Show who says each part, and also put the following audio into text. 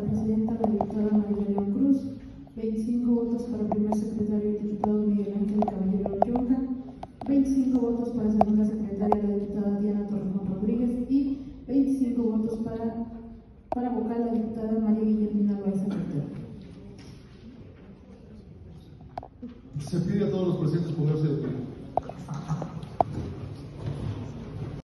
Speaker 1: para presidenta la diputada María León Cruz, 25 votos para primer secretario el diputado Miguel Ángel Caballero Yonca, 25 votos para segunda secretaria la diputada Diana Torrejón Rodríguez y 25 votos para vocal la diputada María Guillermina Loaiza Montero.
Speaker 2: Se pide a todos los presentes ponerse de pie.